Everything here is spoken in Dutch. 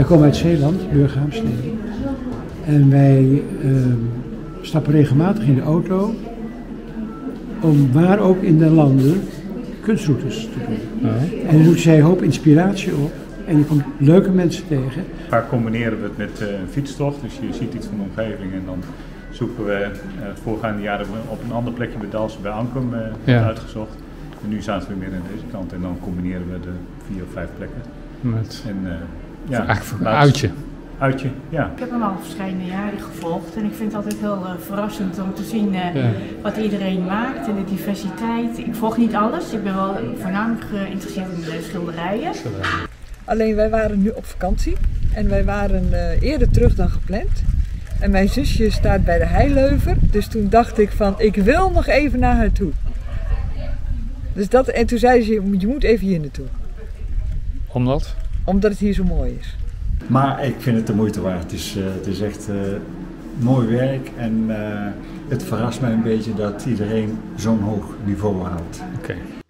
Wij komen uit Zeeland, Burghaamstede. En wij stappen regelmatig in de auto om waar ook in de landen kunstroutes te doen. Ja. En dan doet zij een hoop inspiratie op en je komt leuke mensen tegen. Vaak combineren we het met een fietstocht, dus je ziet iets van de omgeving en dan zoeken we het voorgaande jaar hebben we op een ander plekje bij Dalsen bij Ankum uitgezocht. En nu zaten we meer aan deze kant en dan combineren we de 4 of 5 plekken. Eigenlijk voor een uitje. Uitje, ja. Ik heb hem al verschillende jaren gevolgd en ik vind het altijd heel verrassend om te zien wat iedereen maakt en de diversiteit. Ik volg niet alles, ik ben wel voornamelijk geïnteresseerd in de schilderijen. Alleen wij waren nu op vakantie en wij waren eerder terug dan gepland. En mijn zusje staat bij de Heileuver, dus toen dacht ik van ik wil nog even naar haar toe. Dus en toen zei ze, je moet even hier naartoe. Omdat? Omdat het hier zo mooi is. Maar ik vind het de moeite waard. Het is echt mooi werk en het verrast mij een beetje dat iedereen zo'n hoog niveau haalt. Okay.